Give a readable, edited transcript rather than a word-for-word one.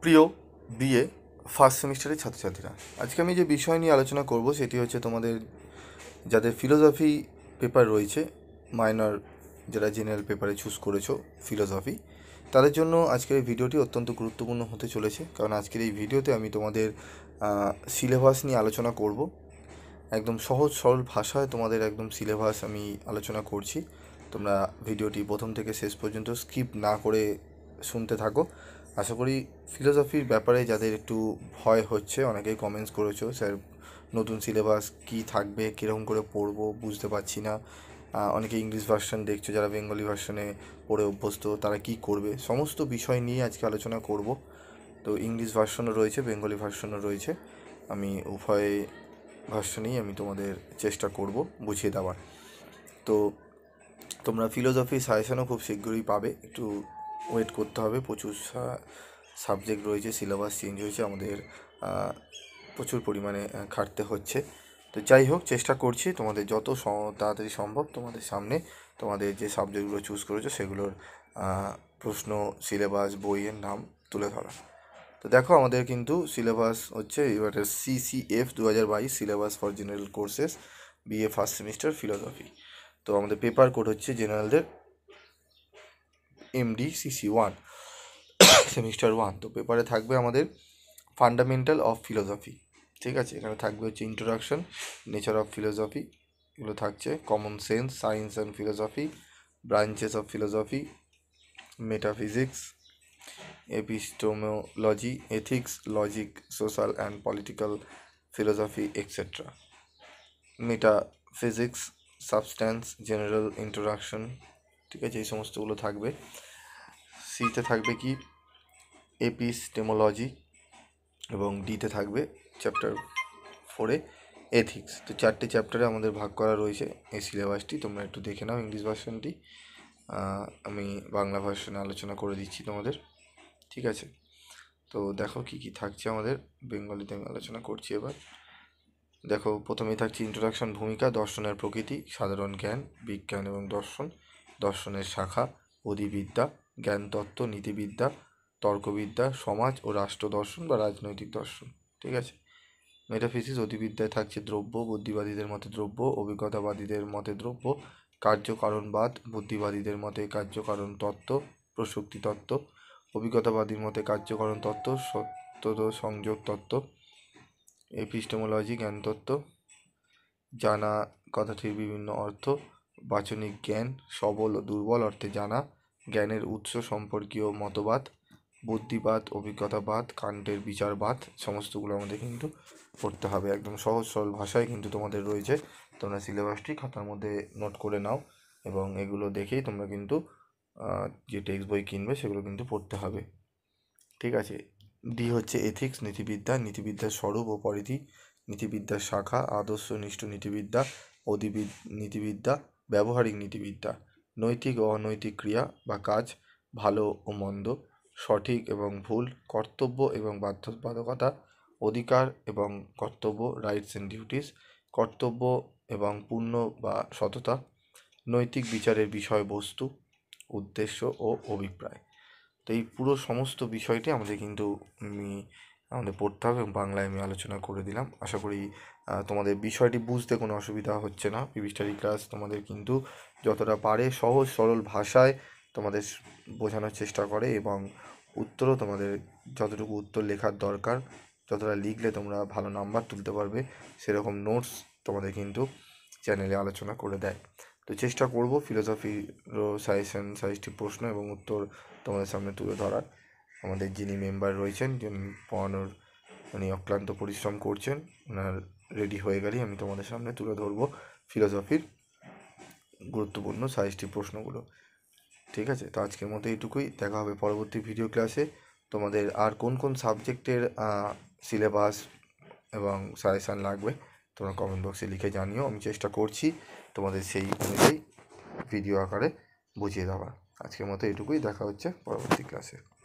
প্রিয় BA first সেমিস্টারের ছাত্রছাত্রীরা, আজকে আমি যে বিষয় নিয়ে আলোচনা করব সেটি হচ্ছে তোমাদের যাদের ফিলোসফি পেপার রয়েছে, মাইনর যারা জেনারেল পেপারে চুজ করেছো ফিলোসফি, তাদের জন্য আজকের এই ভিডিওটি অত্যন্ত গুরুত্বপূর্ণ হতে চলেছে। কারণ আজকের এই ভিডিওতে আমি তোমাদের সিলেবাস নিয়ে আলোচনা করব। একদম সহজ সরল ভাষায় তোমাদের একদম সিলেবাস আমি আলোচনা করছি। তোমরা ভিডিওটি প্রথম থেকে শেষ পর্যন্ত স্কিপ না করে শুনতে থাকো। আশা করি ফিলোসফির ব্যাপারে যাদের একটু ভয় হচ্ছে, অনেকেই কমেন্টস করেছো, স্যার নতুন সিলেবাস কী থাকবে, কীরকম করে পড়বো বুঝতে পারছি না। অনেকে ইংলিশ ভার্সন দেখছো, যারা বেঙ্গলি ভার্সনে পড়ে অভ্যস্ত তারা কি করবে, সমস্ত বিষয় নিয়ে আজকে আলোচনা করব। তো ইংলিশ ভার্সনও রয়েছে, বেঙ্গলি ভার্সনও রয়েছে, আমি উভয় ভার্সনেই আমি তোমাদের চেষ্টা করব বুঝিয়ে দেওয়ার। তো তোমরা ফিলোসফি সাজেশনও খুব শীঘ্রই পাবে, একটু ওয়েট করতে হবে। প্রচুর সাবজেক্ট রয়েছে, সিলেবাস চেঞ্জ হয়েছে, আমাদের প্রচুর পরিমাণে খাটতে হচ্ছে। তো যাই হোক, চেষ্টা করছি তোমাদের যত তাড়াতাড়ি সম্ভব তোমাদের সামনে তোমাদের যে সাবজেক্টগুলো চুজ করেছো সেগুলোর প্রশ্ন, সিলেবাস, বইয়ের নাম তুলে ধরা। তো দেখো, আমাদের কিন্তু সিলেবাস হচ্ছে এবারে CCF 2022 syllabus for general courses BA first semester philosophy. তো আমাদের পেপার কোড হচ্ছে জেনারেলদের MD CC-1 সেমিস্টার 1। তো পেপারে থাকবে আমাদের ফান্ডামেন্টাল অফ ফিলোসফি, ঠিক আছে। এখানে থাকবে হচ্ছে ইন্ট্রোডাকশন, নেচার অফ ফিলোসফি, এগুলো থাকছে, common sense, science and philosophy, branches of philosophy, metaphysics, epistemology, ethics, logic, social and political philosophy, etc. Metaphysics, substance, general introduction, ঠিক আছে, এই সমস্তগুলো থাকবে। সিতে থাকবে কি এপিস্টেমোলজি, এবং ডিতে থাকবে চ্যাপ্টার 4-এ এথিক্স। তো 4টে চ্যাপ্টারে আমাদের ভাগ করা রয়েছে এই সিলেবাসটি। তোমরা একটু দেখে নাও ইংলিশ ভার্সনটি, আমি বাংলা ভার্সনে আলোচনা করে দিচ্ছি তোমাদের, ঠিক আছে। তো দেখো কি কি থাকছে আমাদের, বেঙ্গলিতে আমি আলোচনা করছি এবার। দেখো, প্রথমেই থাকছে ইন্ট্রোডাকশন, ভূমিকা, দর্শনের প্রকৃতি, সাধারণ জ্ঞান, বিজ্ঞান এবং দর্শন, দর্শনের শাখা, অধিবিদ্যা, জ্ঞানতত্ত্ব, নীতিবিদ্যা, তর্কবিদ্যা, সমাজ ও রাষ্ট্র দর্শন বা রাজনৈতিক দর্শন, ঠিক আছে। মেটাফিজিক্স, অধিবিদ্যায় থাকছে দ্রব্য, বুদ্ধিবাদীদের মতে দ্রব্য, অভিজ্ঞতাবাদীদের মতে দ্রব্য, কার্যকারণবাদ, বুদ্ধিবাদীদের মতে কার্যকারণ তত্ত্ব, প্রসক্তি তত্ত্ব, অভিজ্ঞতাবাদীর মতে কার্যকারণ তত্ত্ব, সত্য সংযোগ তত্ত্ব। এপিস্টেমোলজি, জ্ঞানতত্ত্ব, জানা কথাটির বিভিন্ন অর্থ, বাচনিক জ্ঞান, সবল ও দুর্বল অর্থে জানা, জ্ঞানের উৎস সম্পর্কীয় মতবাদ, বুদ্ধিবাদ, অভিজ্ঞতাবাদ, কান্টের বিচারবাদ, সমস্তগুলো আমাদের কিন্তু পড়তে হবে। একদম সহজ সরল ভাষায় কিন্তু তোমাদের রয়েছে, তোমরা সিলেবাসটি খাতার মধ্যে নোট করে নাও, এবং এগুলো দেখেই তোমরা কিন্তু যে টেক্সট বই কিনবে সেগুলো কিন্তু পড়তে হবে, ঠিক আছে। ডি হচ্ছে এথিক্স, নীতিবিদ্যা, নীতিবিদ্যার স্বরূপ ও পরিধি, নীতিবিদ্যার শাখা, আদর্শনিষ্ঠ নীতিবিদ্যা, নীতিবিদ্যা, ব্যবহারিক নীতিবিদ্যা, নৈতিক ও অনৈতিক ক্রিয়া বা কাজ, ভালো ও মন্দ, সঠিক এবং ভুল, কর্তব্য এবং বাধ্যবাধকতা, অধিকার এবং কর্তব্য, রাইটস অ্যান্ড ডিউটিস, কর্তব্য এবং পুণ্য বা সততা, নৈতিক বিচারের বিষয়বস্তু, উদ্দেশ্য ও অভিপ্রায়। তো এই পুরো সমস্ত বিষয়টি আমাদের কিন্তু আমাদের পড়তে হবে, এবং বাংলায় আমি আলোচনা করে দিলাম। আশা করি তোমাদের বিষয়টি বুঝতে কোনো অসুবিধা হচ্ছে না। পিভি স্টাডি ক্লাস তোমাদের কিন্তু যতটা পারে সহজ সরল ভাষায় তোমাদের বোঝানোর চেষ্টা করে, এবং উত্তরও তোমাদের যতটুকু উত্তর লেখার দরকার, যতটা লিখলে তোমরা ভালো নাম্বার তুলতে পারবে সেরকম নোটস তোমাদের কিন্তু চ্যানেলে আলোচনা করে দেয়। তো চেষ্টা করব ফিলোসফির সাজেস্টিভ প্রশ্ন এবং উত্তর তোমাদের সামনে তুলে ধরার। আমাদের যিনি মেম্বার রয়েছেন, যিনি পড়ানোর উনি অক্লান্ত পরিশ্রম করছেন, ওনার রেডি হয়ে গেলেই আমি তোমাদের সামনে তুলে ধরবো ফিলোসফির গুরুত্বপূর্ণ সাজেস্টিভ প্রশ্নগুলো, ঠিক আছে। তো আজকের মতো এইটুকুই, দেখা হবে পরবর্তী ভিডিও ক্লাসে। তোমাদের আর কোন কোন সাবজেক্টের সিলেবাস এবং সাজেশান লাগবে তোমরা কমেন্ট বক্সে লিখে জানিও, আমি চেষ্টা করছি তোমাদের সেই অনুযায়ী ভিডিও আকারে বুঝিয়ে দেওয়ার। আজকের মতো এটুকুই, দেখা হচ্ছে পরবর্তী ক্লাসে।